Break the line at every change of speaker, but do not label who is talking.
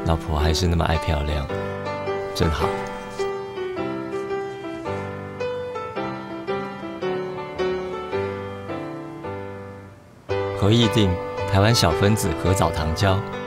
老婆还是那么爱漂亮，真好。侯义定，台湾小分子合藻糖胶。